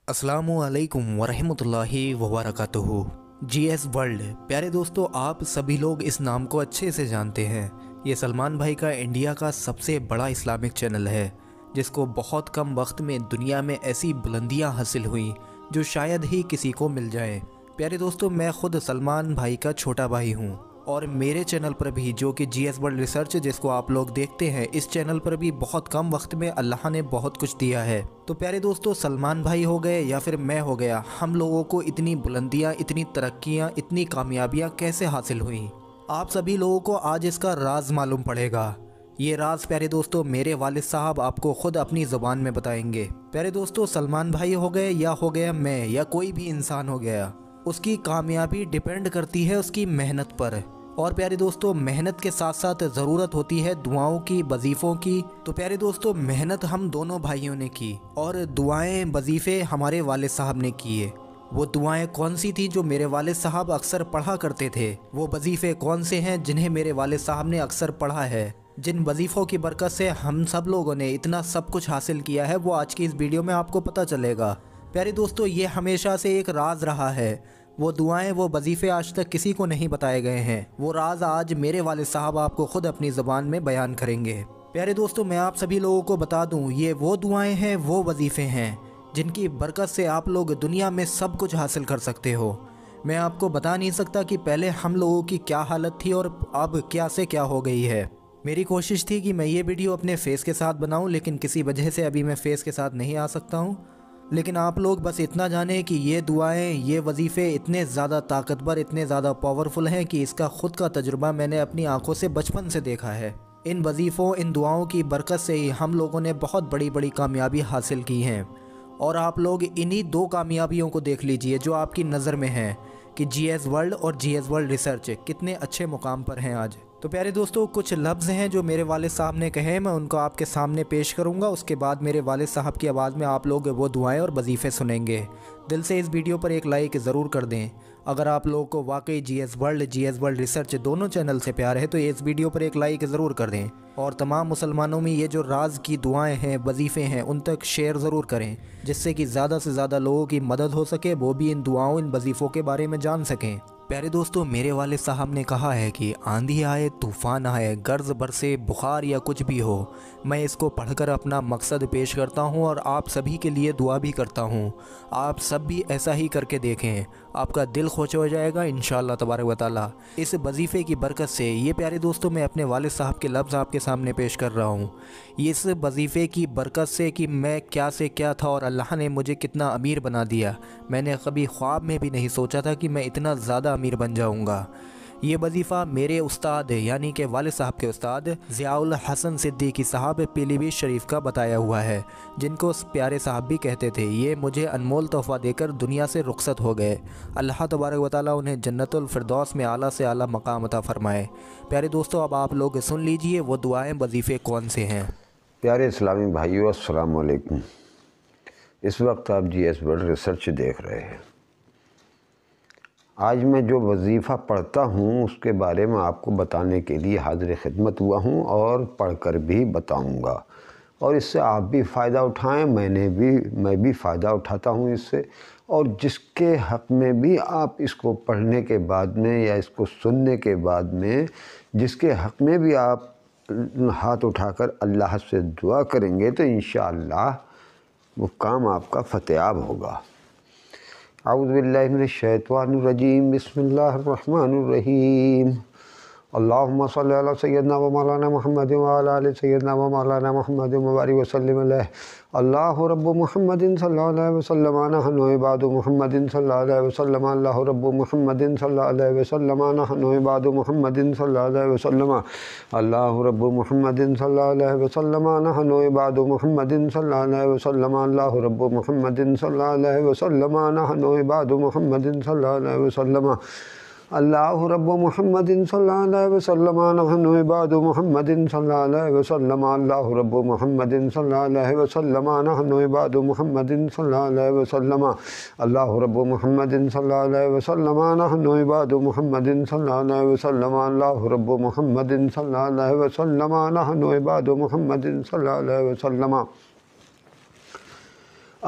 अस्सलामु अलैकुम वरहमतुल्लाहि वबरकातुहू। GS world. प्यारे दोस्तों, आप सभी लोग इस नाम को अच्छे से जानते हैं। ये सलमान भाई का इंडिया का सबसे बड़ा इस्लामिक चैनल है, जिसको बहुत कम वक्त में दुनिया में ऐसी बुलंदियां हासिल हुई जो शायद ही किसी को मिल जाए। प्यारे दोस्तों, मैं खुद सलमान भाई का छोटा भाई हूँ और मेरे चैनल पर भी, जो कि GS वर्ल्ड रिसर्च जिसको आप लोग देखते हैं, इस चैनल पर भी बहुत कम वक्त में अल्लाह ने बहुत कुछ दिया है। तो प्यारे दोस्तों, सलमान भाई हो गए या फिर मैं हो गया, हम लोगों को इतनी बुलंदियां, इतनी तरक्कियां, इतनी कामयाबियां कैसे हासिल हुई, आप सभी लोगों को आज इसका राज मालूम पड़ेगा। ये राज प्यारे दोस्तों मेरे वालिद साहब आपको खुद अपनी ज़ुबान में बताएंगे। प्यारे दोस्तों, सलमान भाई हो गए या हो गया मैं या कोई भी इंसान हो गया, उसकी कामयाबी डिपेंड करती है उसकी मेहनत पर। और प्यारे दोस्तों, मेहनत के साथ साथ ज़रूरत होती है दुआओं की, वजीफ़ों की। तो प्यारे दोस्तों, मेहनत हम दोनों भाइयों ने की और दुआएं, वजीफ़े हमारे वालिद साहब ने किए। वो दुआएं कौन सी थी जो मेरे वालिद साहब अक्सर पढ़ा करते थे? वो वजीफ़े कौन से हैं जिन्हें मेरे वालिद साहब ने अक्सर पढ़ा है? जिन वजीफ़ों की बरकत से हम सब लोगों ने इतना सब कुछ हासिल किया है, वो आज की इस वीडियो में आपको पता चलेगा। प्यारे दोस्तों, ये हमेशा से एक राज रहा है। वो दुआएं, वो वजीफ़े आज तक किसी को नहीं बताए गए हैं। वो राज आज मेरे वालिद साहब आपको खुद अपनी ज़बान में बयान करेंगे। प्यारे दोस्तों, मैं आप सभी लोगों को बता दूं, ये वो दुआएं हैं, वो वजीफ़े हैं जिनकी बरकत से आप लोग दुनिया में सब कुछ हासिल कर सकते हो। मैं आपको बता नहीं सकता कि पहले हम लोगों की क्या हालत थी और अब क्या से क्या हो गई है। मेरी कोशिश थी कि मैं ये वीडियो अपने फेस के साथ बनाऊं, लेकिन किसी वजह से अभी मैं फेस के साथ नहीं आ सकता हूं। लेकिन आप लोग बस इतना जानें कि ये दुआएं, ये वजीफ़े इतने ज़्यादा ताकतवर, इतने ज़्यादा पावरफुल हैं कि इसका ख़ुद का तजुर्बा मैंने अपनी आंखों से बचपन से देखा है। इन वजीफ़ों, इन दुआओं की बरकत से ही हम लोगों ने बहुत बड़ी बड़ी कामयाबी हासिल की हैं। और आप लोग इन्हीं दो कामयाबियों को देख लीजिए जो आपकी नज़र में हैं कि GS वर्ल्ड और GS वर्ल्ड रिसर्च कितने अच्छे मुकाम पर हैं आज। तो प्यारे दोस्तों, कुछ लफ्ज़ हैं जो मेरे वालिद साहब ने कहे, मैं उनको आपके सामने पेश करूंगा। उसके बाद मेरे वालिद साहब की आवाज़ में आप लोग वो दुआएं और वजीफ़े सुनेंगे। दिल से इस वीडियो पर एक लाइक ज़रूर कर दें। अगर आप लोगों को वाकई GS वर्ल्ड रिसर्च दोनों चैनल से प्यार है तो इस वीडियो पर एक लाइक ज़रूर कर दें। और तमाम मुसलमानों में ये जो राज की दुआएं हैं, वजीफ़े हैं, उन तक शेयर ज़रूर करें, जिससे कि ज़्यादा से ज़्यादा लोगों की मदद हो सके, वो भी इन दुआओं, इन वजीफ़ों के बारे में जान सकें। प्यारे दोस्तों, मेरे वालिद साहब ने कहा है कि आंधी आए, तूफ़ान आए, गर्ज बरसे, बुखार या कुछ भी हो, मैं इसको पढ़कर अपना मकसद पेश करता हूं और आप सभी के लिए दुआ भी करता हूं। आप सब भी ऐसा ही करके देखें, आपका दिल खुश हो जाएगा इंशाअल्लाह तबारक व तआला। इस वजीफ़े की बरकत से, ये प्यारे दोस्तों मैं अपने वालिद साहब के लफ्ज़ आपके सामने पेश कर रहा हूँ, इस वजीफ़े की बरकत से कि मैं क्या से क्या था और अल्लाह ने मुझे कितना अमीर बना दिया। मैंने कभी ख्वाब में भी नहीं सोचा था कि मैं इतना ज़्यादा अमीर बन जाऊंगा। ये वजीफ़ा मेरे उस्ताद यानी कि वालिद साहब के उस्ताद ज़ियाउल हसन सिद्दीकी साहब पीलीभीत शरीफ का बताया हुआ है, जिनको प्यारे साहब भी कहते थे। ये मुझे अनमोल तोहफ़ा देकर दुनिया से रुखसत हो गए। अल्लाह तबारक व तआला उन्हें जन्नतुल फिरदौस में आला से आला मकाम अता फ़रमाए। प्यारे दोस्तों, अब आप लोग सुन लीजिए वो दुआएँ, वजीफ़े कौन से हैं। प्यारे इस्लामी भाइयों, अस्सलाम वालेकुम। इस वक्त आप GS वर्ल्ड रिसर्च देख रहे हैं। आज मैं जो वजीफ़ा पढ़ता हूँ उसके बारे में आपको बताने के लिए हाज़िर खिदमत हुआ हूँ और पढ़कर भी बताऊँगा, और इससे आप भी फ़ायदा उठाएं। मैं भी फ़ायदा उठाता हूँ इससे। और जिसके हक़ में भी आप इसको पढ़ने के बाद में या इसको सुनने के बाद में, जिसके हक़ में भी आप हाथ उठाकर अल्लाह से दुआ करेंगे तो इंशाअल्लाह वो काम आपका फ़तेयाब होगा। औज़ु बिल्लाहि मिनश शैतानिर रजीम, बिस्मिल्लाहिर रहमानिर रहीम। अल्लाहुम्मा सल्लि अला सय्यिदना व मौलाना मुहम्मद व अला आलि सय्यिदना व मौलाना मुहम्मद व बारिक व सल्लिम अलैहि। अल्लाहु रब्बु मुहम्मदिन सल्लल्लाहु अलैहि वसल्लम, नहनु इबादु मुहम्मदिन सल्लल्लाहु अलैहि वसल्लम। अल्लाहु रब्बु मुहम्मदिन सल्लल्लाहु अलैहि वसल्लम, नहनु इबादु मुहम्मदिन सल्लल्लाहु अलैहि वसल्लम। अल्लाहु रब्बु मुहम्मदिन सल्लल्लाहु अलैहि वसल्लम, नहनु इबादु मुहम्मदिन सल्लल्लाहु अलैहि वसल्लम। अल्लाहु रब्बु मुहम्मदिन सल्लल्लाहु अलैहि वसल्लम, नहनु इबादु मुहम्मदिन सल्लल्लाहु अलैहि वसल्लम। अल्लाहु रब्बु मुहम्मदिन सल्लल्लाहु अलैहि वसल्लम, नहनु इबादु मुहम्मदिन सल्लल्लाहु अलैहि वसल्लम। अल्लाहु रब्बु मुहम्मदिन सल्लल्लाहु अलैहि वसल्लम, नहनु इबादु मुहम्मदिन सल्लल्लाहु अलैहि वसल्लम। अल्लाहु रब्बु मुहम्मदिन सल्लल्लाहु अलैहि वसल्लम, नहनु इबादु मुहम्मदिन सल्लल्लाहु अलैहि वसल्लम। अल्लाहु रब्बु मुहम्मदिन सल्लल्लाहु अलैहि वसल्लम, नहनु इबादु मुहम्मदिन सल्लल्लाहु अलैहि वसल्लम।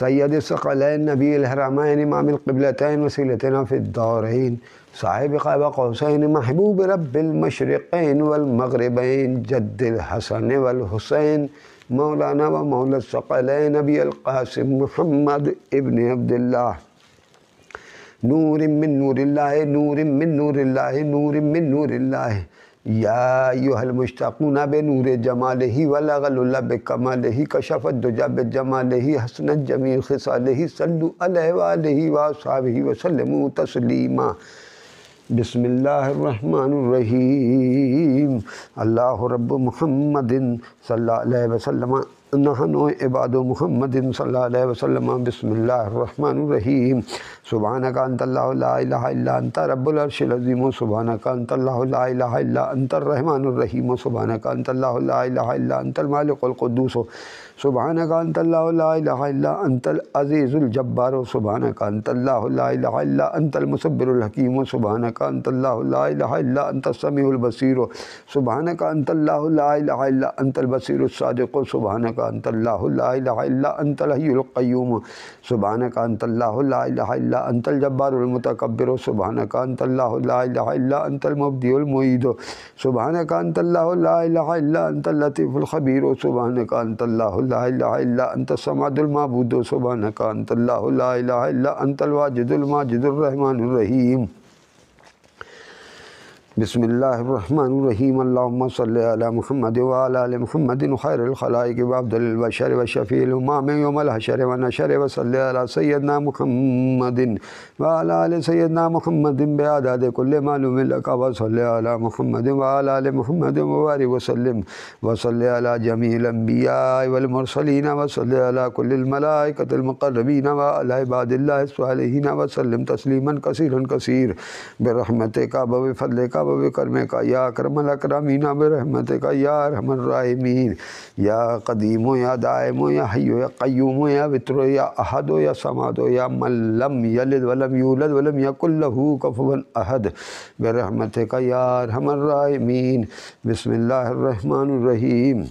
سید الثقلین نبی الحرمین امام القبلتین وسیلتنا فی الدارین صاحب قاب قوسین محبوب رب المشرقین والمغربین جد الحسن والحسین مولانا و مولا الثقلین ابی القاسم محمد ابن عبداللہ نور من نور اللہ نور من نور اللہ نور من نور اللہ یا ایھا المشتاقون بنور جمالہ ولغل اللہ بکمالہ کشف الدجی بجمالہ حسنت جمیع خصالہ صلوا علیہ وآلہ وصحبہ وسلموا تسلیما۔ بسم اللہ الرحمن الرحیم اللہ رب محمد صلی اللہ علیہ وسلم نحن عباد محمد صلی اللہ علیہ وسلم۔ بسم اللہ الرحمن الرحیم سبحانک انت اللہ لا الہ الا انت رب العرش العظیم سبحانک انت اللہ لا الہ الا انت الرحمن الرحیم سبحانک انت اللہ لا الہ الا انت المالک القدوس سبحانک انت اللہ لا الہ الا انت العزیز الجبار سبحانک انت اللہ لا الہ الا انت المصبر الحکیم سبحانک انت اللہ لا الہ الا انت السمیع البصیر سبحانک انت اللہ لا الہ الا انت البصیر الصادق سبحانک انت اللہ لا الہ الا انت الحی القیوم سبحانک انت اللہ لا الہ الا انت الجبار المتکبر سبحانک انت اللہ لا الہ الا انت المبدی المعید سبحانک انت اللہ لا الہ الا انت اللطیف الخبیر سبحانک انت اللہ لا الہ الا انت الصمد المعبود سبحانک انت اللہ لا الہ الا انت الواجد الماجد الرحمن الرحیم۔ بسم اللہ الرحمن الرحیم اللہم صلی علی محمد وعلی آل محمد خیر الخلائق وافضل البشر وشفیع الامام یوم الحشر ونشر وصلی علی سیدنا محمد وعلی آل سیدنا محمد بعدد کل معلوم لک وصلی علی محمد وعلی آل محمد وبارک وسلم وصلی علی جمیع الانبیاء والمرسلین وصلی علی کل الملائکۃ المقربین وعلی عباد اللہ الصالحین وسلم تسلیما کثیرا کثیر برحمتک وبفضلک وبکرمک یا اکرم الاکرمین برحمتک یا ارحم الراحمین یا قدیم یا دائم یا حی یا قیوم یا وتر یا احد یا صمد یا من لم یلد ولم یولد ولم یکن لہ کفوا احد برحمتک یا ارحم الراحمین۔ بسم اللہ الرحمن الرحیم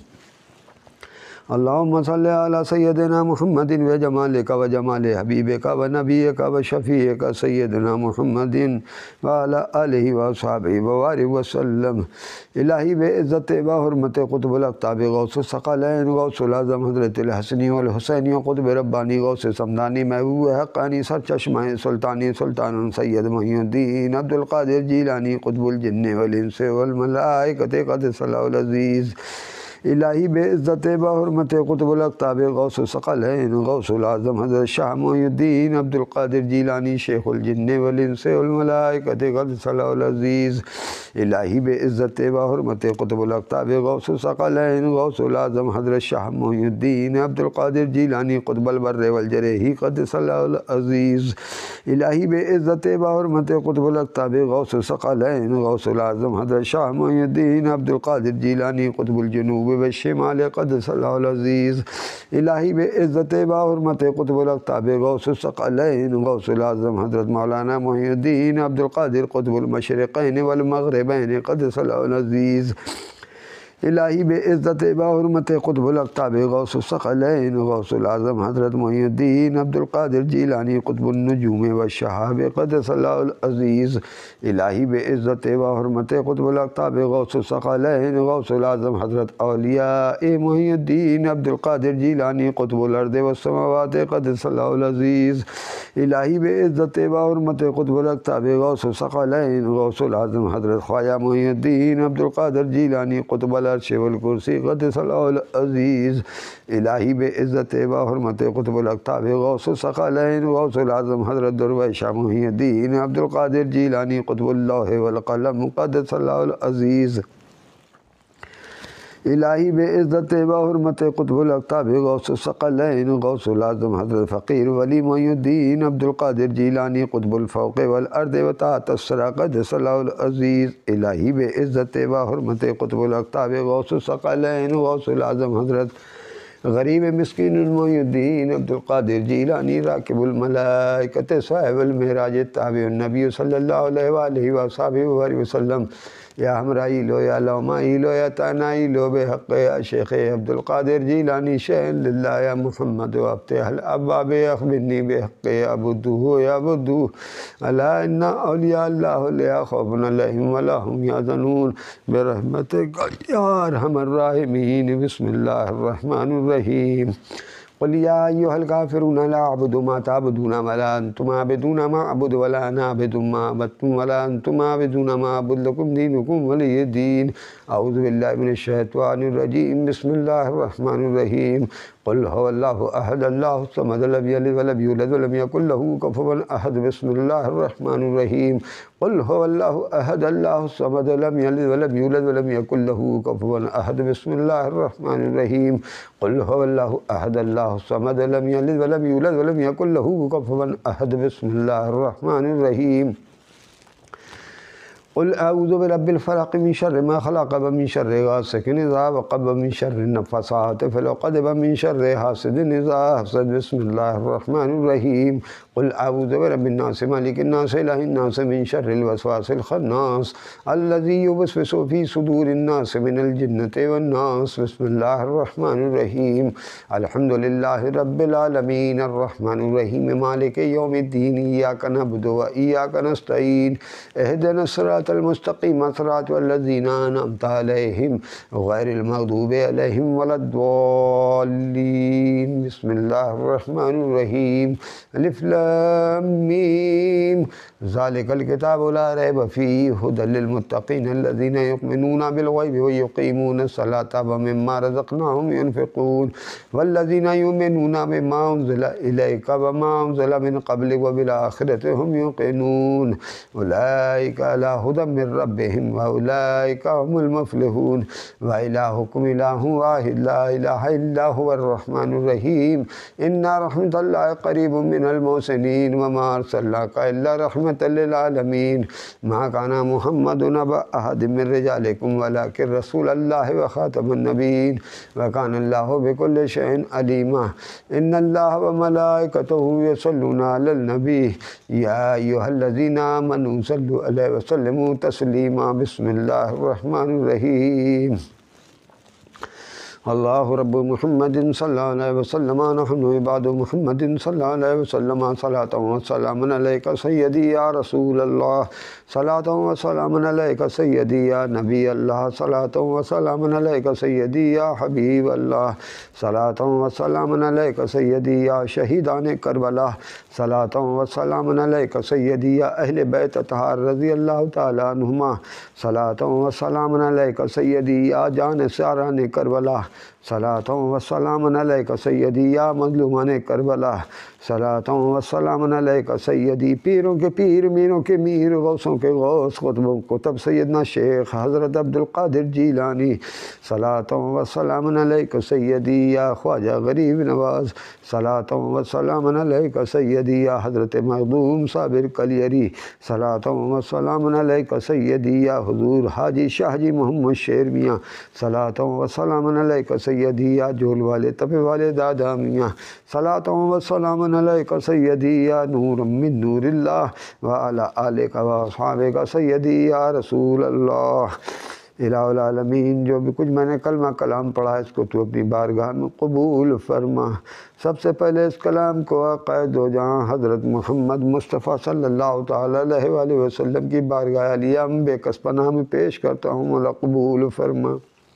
اللہم صلی علی سیدنا محمد و جمالک و جمال حبیبک و نبیک و شفیعک سیدنا محمد و علی آلہ و صحابہ وبارک وسلم۔ الہی بے عزت و حرمت قطب الاقطاب غوث الثقلین غوث العظم حضرت الحسنی والحسینی قطب ربانی غوث سمدانی محبوب حقانی سرچشمہ سلطانی سلطان سید محی الدین عبد القادر جیلانی قطب الجن والانس والملائکۃ قدس اللہ العزیز۔ الہی بے عزت و حرمت قطب الاقطاب غوث الثقلین غوث العظم حضرت شاہ محی الدین عبد القادر جیلانی شیخ الجن والانس والملائکۃ قدس اللہ العزیز۔ الہی بے عزت و حرمت قطب الاقطاب غوث الثقلین غوث العظم حضرت شاہ محی الدین عبد القادر جیلانی قطب البر والجرح قدس اللہ العزیز۔ الہی بے عزت و حرمت قطب الاقطاب غوث الثقلین غوث العظم حضرت شاہ محی الدین عبد القادر جیلانی قطب الجنوب والشمال قدس اللہ العزیز۔ الہی بے عزت و حرمت قطب الاقطاب غوث الثقلین غوث العظم حضرت مولانا محی الدین عبد القادر قطب المشرقین والمغربین قدس اللہ العزیز۔ الہی بے عزت و حرمت قطب الاقطاب غوث الثقلین غوث العظم حضرت محی الدین عبد القادر جیلانی قطب النجوم والشہاب قدس اللہ العزیز۔ الہی بے عزت و حرمت قطب الاقطاب غوث الثقلین غوث العظم حضرت اولیاء محی الدین عبد القادر جیلانی قطب الارض والسماوات قدس اللہ العزیز۔ الہی بے عزت و حرمت قطب الاقطاب غوث الثقلین غوث العظم حضرت خواجہ محی الدین عبد القادر جیلانی قطب العرش والکرسی قدس اللہ العزیز۔ الہی بے عزت و حرمت قطب الاقطاب غوث الثقلین غوث العظم حضرت درویش محی الدین عبد القادر جیلانی قطب اللوح والقلم قدس اللہ العزیز۔ الہی بے عزت و حرمت قطب الاقطاب غوث الثقلین غوث العظم حضرت فقیر ولی محی الدین عبد القادر جیلانی قطب الفوق والارض وتحت الثری قدس اللہ العزیز۔ الہی بے عزت و حرمت قطب الاقطاب غوث الثقلین غوث العظم حضرت غریب مسکین محی الدین عبد القادر جیلانی راکب الملائکۃ صاحب المعراج تابع النبی صلی اللہ علیہ وآلہ وصحبہ وسلم۔ یا ہمرائی لو یا لومائی لو یا تانائی لو بحق یا شیخ عبد القادر جیلانی شہن للہ یا محمد و افتح الابواب اخبرنی بحق یا بدو یا بدو الا ان اولیاء اللہ لا خوف علیہم ولا هم یحزنون برحمتک یا ارحم الراحمین بسم اللہ الرحمن الرحیم قل یا ایہا الکافرون لا اعبد ما تعبدون ولا انتم عابدون ما اعبد ولا انا اعبد ما عبدتم ولا انتم عابدون ما اعبد لكم دینکم ولی دین اعوذ باللہ من الشیطان الرجیم بسم اللہ الرحمن الرحیم قل هو اللہ احد اللہ الصمد لم یلد ولم یولد ولم یکن له کفوا احد بسم اللہ الرحمن الرحیم قل هو اللہ احد اللہ الصمد لم یلد ولم یولد ولم یکن له کفوا احد بسم اللہ الرحمن الرحیم قل هو اللہ احد اللہ الصمد لم یلد ولم یولد ولم یکن له کفوا احد بسم اللہ الرحمن الرحیم قل اعوذ برب الفلق من شر ما خلق ومن شر غاسق اذا وقب ومن شر النفاثات في العقد ومن شر حاسد اذا حسد بسم الله الرحمن الرحيم قل اعوذ برب الناس مالك الناس اله الناس من شر الوسواس الخناس الذي يوسوس في صدور الناس من الجنة والناس بسم الله الرحمن الرحيم الحمد لله رب العالمين الرحمن الرحيم مالك يوم الدين إياك نعبد وإياك نستعين اهدنا الصراط المستقيم صراط الذين أنعمت عليهم غير المغضوب عليهم ولا الضالين بسم الله الرحمن الرحيم الف لام ميم ذلك الكتاب لا ريب فيه هدى للمتقين الذين يؤمنون بالغيب ويقيمون الصلاة ومما رزقناهم ينفقون والذين يؤمنون بما أنزل إليك وما أنزل من قبلك وبالآخرة هم يوقنون أولئك على هدى من ربهم وأولئك هم المفلحون وإلهكم إله واحد لا إله إلا هو الرحمن الرحيم إن رحمة الله قريب من المحسنين وما أرسلناك إلا رحمة للعالمين ما كان محمد أبا أحد من رجالكم ولكن رسول الله وخاتم النبيين وكان الله بكل شيء عليما إن الله وملائكته يصلون على النبي يا أيها الذين آمنوا صلوا عليه وسلموا تسليما بسم الله الرحمن الرحيم اللہ رب محمد صلی اللہ علیہ وسلم نحن عباد محمد صلی اللہ علیہ وسلم صلاۃ و سلام علیک سیدی یا رسول اللہ صلاۃ و سلام علیک سیدی یا نبی اللہ صلاۃ و سلام علیک سیدی یا حبیب اللہ صلاۃ و سلام علیک سیدی یا شہیدان کربلا صلاۃ و سلام علیک سیدی یا اہل بیت اطہار رضی اللہ تعالی عنہما صلاۃ و سلام علیک سیدی یا جان ساران کربلا صلاۃ و سلام علیک سیدی یا مظلومان کربلا صلاۃ و سلام علیک سیدی پیروں کے پیر میروں کے میر غوثوں کے غوث قطبوں قطب سیدنا شیخ حضرت عبد القادر جیلانی صلاۃ و سلام علیک سیدی یا خواجہ غریب نواز صلاۃ و سلام علیک سیدی یا حضرت مخدوم صابر کلیری صلاۃ و سلام علیک سیدی یا حضور حاجی شاہ جی محمد شیر میاں صلاۃ و سلام علیک سیدی یا جھول والے تپے والے دادا میاں صلاۃ و سلام علیک سیدی یا نور من نور اللہ وعلی آلک و اصحابک سیدی یا رسول اللہ الہ العالمین جو بھی کچھ میں نے کلمہ کلام پڑھا ہے اس کو تو اپنی بارگاہ میں قبول فرما سب سے پہلے اس کلام کو عقائد دو جہاں حضرت محمد مصطفیٰ صلی اللہ تعالیٰ علیہ وآلہ وسلم کی بارگاہ علیہ بے کس پناہ میں پیش کرتا ہوں مولا قبول فرما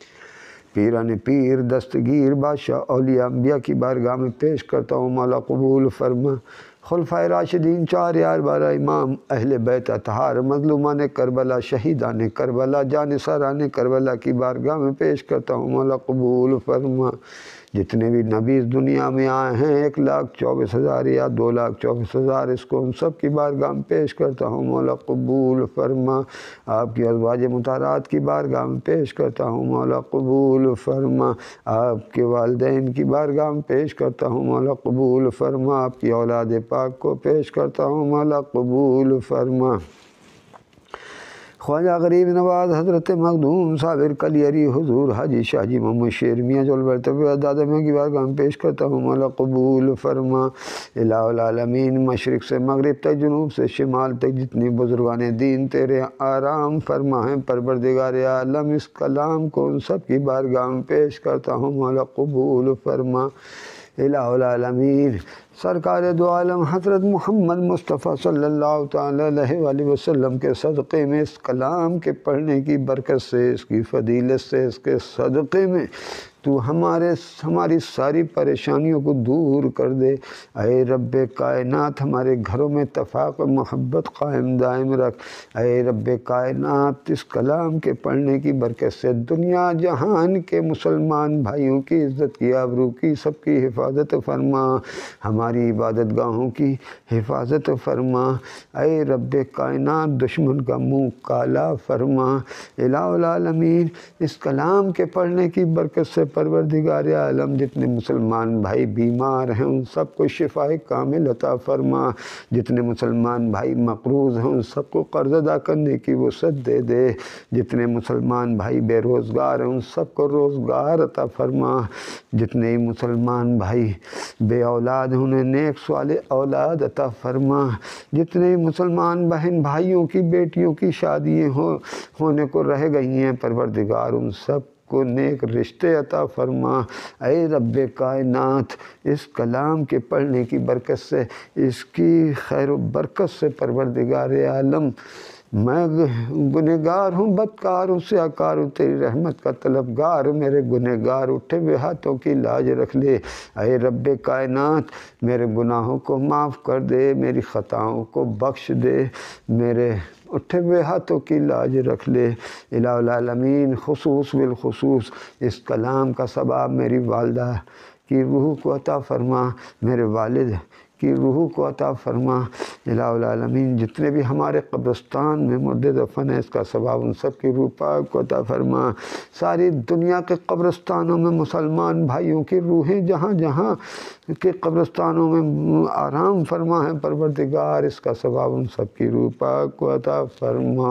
پیران پیر دستگیر بادشاہ اولیاء انبیاء کی بارگاہ میں پیش کرتا ہوں مولا قبول فرما خلفائے راشدین چار یار بارہ امام اہل بیت اطہار مظلومان کربلا شہیدان کربلا جانثاران کربلا کی بارگاہ میں پیش کرتا ہوں مولا قبول فرما جتنے بھی نبی اس دنیا میں آئے ہیں 1,24,000 یا 2,24,000 اس کو ان سب کی بارگاہ میں پیش کرتا ہوں مولا قبول فرما آپ کی ازواج مطہرات کی بارگاہ میں پیش کرتا ہوں مولا قبول فرما آپ کے والدین کی بارگاہ میں پیش کرتا ہوں مولا قبول فرما آپ کی اولاد پاک کو پیش کرتا ہوں مولا قبول فرما خواجہ غریب نواز حضرت مخدوم صابر کلیری حضور حاجی شاہ جی محمد شیر میاں جو البرتبہ دادا میں کی بارگاہ میں پیش کرتا ہوں، مولا قبول فرما۔ الہ العالمین، مشرق سے مغرب تک، جنوب سے شمال تک جتنی بزرگان دین تیرے آرام فرما ہیں، پروردگار عالم اس کلام کو ان سب کی بارگاہ میں پیش کرتا ہوں، مولا قبول فرما۔ الہ العالمین، سرکار دو عالم حضرت محمد مصطفیٰ صلی اللہ تعالیٰ علیہ وآلہ وسلم کے صدقے میں اس کلام کے پڑھنے کی برکت سے، اس کی فضیلت سے، اس کے صدقے میں تو ہماری ساری پریشانیوں کو دور کر دے۔ اے رب کائنات، ہمارے گھروں میں اتفاق و محبت قائم دائم رکھ۔ اے رب کائنات، اس کلام کے پڑھنے کی برکت سے دنیا جہان کے مسلمان بھائیوں کی عزت کی، آبرو کی، سب کی حفاظت فرما، ہماری عبادت گاہوں کی حفاظت فرما۔ اے رب کائنات، دشمن کا منہ کالا فرما۔ الہ العالمین، اس کلام کے پڑھنے کی برکت سے پروردگار عالم جتنے مسلمان بھائی بیمار ہیں ان سب کو شفاء کامل عطا فرما، جتنے مسلمان بھائی مقروض ہیں ان سب کو قرض ادا کرنے کی وسعت دے دے، جتنے مسلمان بھائی بے روزگار ہیں ان سب کو روزگار عطا فرما، جتنے مسلمان بھائی بے اولاد ہیں انہیں نیک صالح اولاد عطا فرما، جتنے مسلمان بہن بھائیوں کی بیٹیوں کی شادیاں ہونے کو رہ گئی ہیں پروردگار ان سب کو نیک رشتے عطا فرما۔ اے رب کائنات، اس کلام کے پڑھنے کی برکت سے، اس کی خیر و برکت سے پروردگار عالم میں گنہگار ہوں، بدکار ہوں، سیاکار ہوں، تیری رحمت کا طلبگار ہوں، میرے گنہگار اٹھے ہوئے ہاتھوں کی لاج رکھ لے۔ اے رب کائنات، میرے گناہوں کو معاف کر دے، میری خطاؤں کو بخش دے، میرے اٹھے ہوئے ہاتھوں کی لاج رکھ لے۔ الہ العالمین، خصوص بالخصوص اس کلام کا ثواب میری والدہ کی روح کو عطا فرما، میرے والد کی روح کو عطا فرما۔ الہ العالمین، جتنے بھی ہمارے قبرستان میں مردے دفن ہیں اس کا ثواب ان سب کی روح پاک کو عطا فرما۔ ساری دنیا کے قبرستانوں میں مسلمان بھائیوں کی روحیں جہاں جہاں کے قبرستانوں میں آرام فرما ہے پروردگار، اس کا ثواب ان سب کی روح پاک کو عطا فرما۔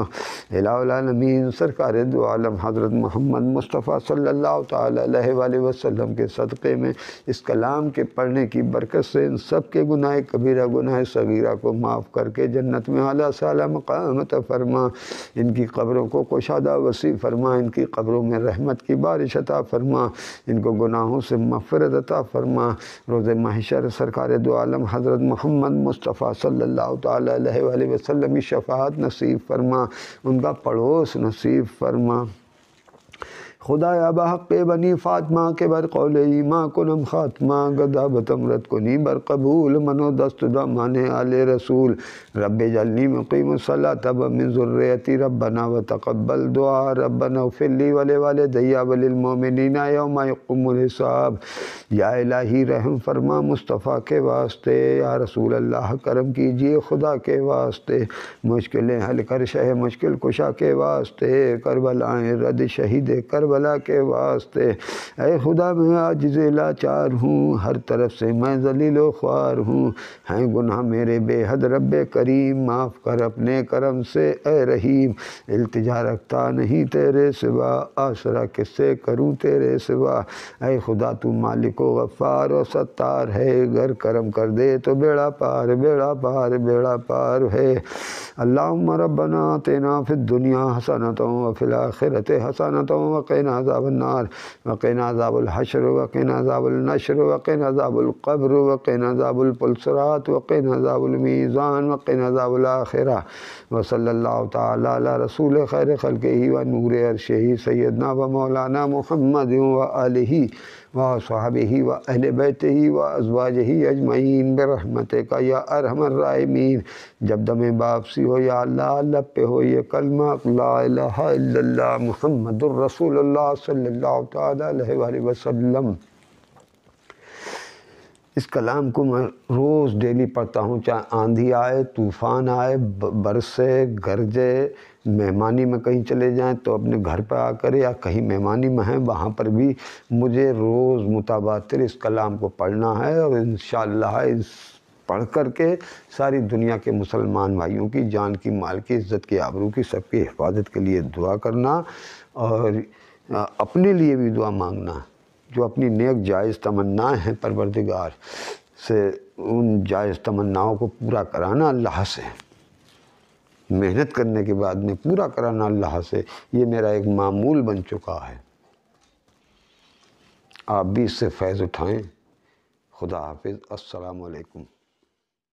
الہ العالمین، سرکار دو عالم حضرت محمد مصطفیٰ صلی اللہ تعالیٰ علیہ وآلہ وسلم کے صدقے میں اس کلام کے پڑھنے کی برکت سے ان سب کے گناہ کبیرہ گناہ صغیرہ کو معاف کر کے جنت میں اعلیٰ سالا مقام عطا فرما، ان کی قبروں کو کشادہ وسیع فرما، ان کی قبروں میں رحمت کی بارش عطا فرما، ان کو گناہوں سے مغفرت عطا فرما۔ روز محشر سرکار دو عالم حضرت محمد مصطفیٰ صلی اللہ تعالیٰ علیہ وآلہ وسلم کی شفاعت نصیب فرما، ان کا پڑوس نصیب فرما۔ خدایا بحق بنی فاطمہ کے بر قول ایماں کنم خاتمہ، گدا بتمرت کنی بر قبول، منو دست دامان آل رسول، رب جلنی مقیم الصلاة ومن ذریتی، ربنا وتقبل دعا، ربنا اغفر لی ولوالدی وللمؤمنین یوم یقوم الحساب۔ یا الہی رحم فرما مصطفیٰ کے واسطے، یا رسول اللہ کرم کیجئے خدا کے واسطے، مشکلیں حل کر شہ مشکل کشا کے واسطے، کربلائیں رد شہید کربلا کے واسطے۔ اے خدا میں عاجز لاچار ہوں، ہر طرف سے میں ذلیل و خوار ہوں، ہیں گناہ میرے بے حد رب کریم، معاف کر اپنے کرم سے اے رحیم، التجا رکھتا نہیں تیرے سوا، آسرا کس سے کروں تیرے سوا۔ اے خدا تو مالک و غفار و ستار ہے، گر کرم کر دے تو بیڑا پار بیڑا پار بیڑا پار ہے۔ اللہم ربنا آتنا فی الدنیا حسنۃ وفی الآخرۃ حسنۃ وقنا عذاب النار، وقنا عذاب الحشر، وقنا عذاب النشر، وقنا عذاب القبر، وقنا عذاب الصراط، وقنا عذاب المیزان، وقنا عذاب الآخرہ۔ وصلی اللہ تعالیٰ علی رسول خیر خلقہ و نور عرشہ سیدنا و مولانا محمد و آلہ وصحبہ و اہل بیتہ و ازواجہ اجمعین برحمتک یا ارحم الراحمین۔ جب دم واپسی ہو یا اللہ لب پہ ہو یہ کلمہ لا الہ الا اللہ محمد الرسول اللہ صلی اللہ تعالیٰ علیہ وآلہ وسلم۔ اس کلام کو میں روز ڈیلی پڑھتا ہوں، چاہے آندھی آئے، طوفان آئے، برسے، گرجے، مہمانی میں کہیں چلے جائیں تو اپنے گھر پہ آ کر یا کہیں مہمانی میں ہیں وہاں پر بھی مجھے روز متواتر اس کلام کو پڑھنا ہے، اور انشاءاللہ اس پڑھ کر کے ساری دنیا کے مسلمان بھائیوں کی جان کی، مال کی، عزت کی، آبرو کی، سب کی حفاظت کے لیے دعا کرنا، اور اپنے لیے بھی دعا مانگنا۔ جو اپنی نیک جائز تمنا ہیں پروردگار سے، ان جائز تمناؤں کو پورا کرانا اللہ سے، محنت کرنے کے بعد میں پورا کرانا اللہ سے، یہ میرا ایک معمول بن چکا ہے۔ آپ بھی اس سے فیض اٹھائیں۔ خدا حافظ۔ السلام علیکم۔